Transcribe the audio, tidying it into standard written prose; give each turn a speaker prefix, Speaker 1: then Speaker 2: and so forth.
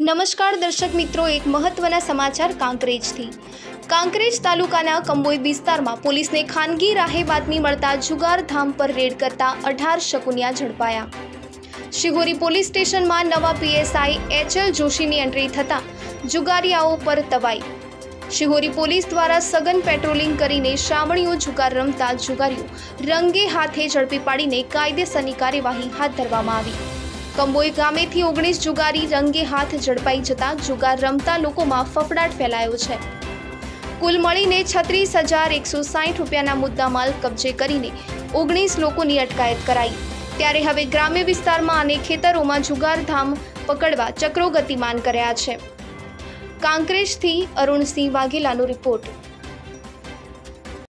Speaker 1: નમસ્કાર દર્શક મિત્રો, એક મહત્વના સમાચાર કાંકરેજથી। કાંકરેજ તાલુકાના કંબોઈ વિસ્તારમાં પોલીસને ખાનગી રાહે બાતમી મળતા જુગારધામ પર રેડ કરતા 18 શકુનિયા ઝડપાયા। શિહોરી પોલીસ સ્ટેશનમાં નવા પીએસઆઈ એચએલ જોશીની એન્ટ્રી થતાં જુગારીયાઓ પર તવાઈ। શિહોરી પોલીસ દ્વારા સઘન પેટ્રોલિંગ કરીને શ્રાવણીઓ જુગાર રમતા જુગારીઓ રંગે હાથે ઝડપી પાડીને કાયદેસરની કાર્યવાહી હાથ ધરવામાં આવી। કંબોઈ ગામેથી 19 જુગારી રંગે હાથ ઝડપાઈ જતા જુગાર રમતા લોકોમાં ફફડાટ ફેલાયો છે। કુલ મળીને 36,160 રૂપિયાના મુદ્દામાલ કબજે કરીને 19 લોકોની અટકાયત કરાઈ। ત્યારે હવે ગ્રામ્ય વિસ્તારમાં અને ખેતરોમાં જુગારધામ પકડવા ચક્રો ગતિમાન કર્યા છે। કાંકરેજથી અરુણસિંહ વાઘેલાનો રિપોર્ટ।